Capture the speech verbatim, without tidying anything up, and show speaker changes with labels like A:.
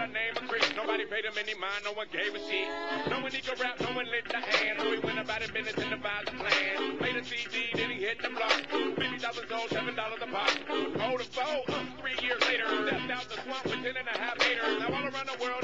A: the name of Chris. Nobody paid him any mind, no one gave a shit. No one he could rap, no one lit the hand. So he went about his business and devised a plan. Made a C D, then he hit the block. fifty thousand sold, seven dollars a pop. Hold a foe, uh, three years later. Stepped out the swamp with ten and a half haters. Now all around the world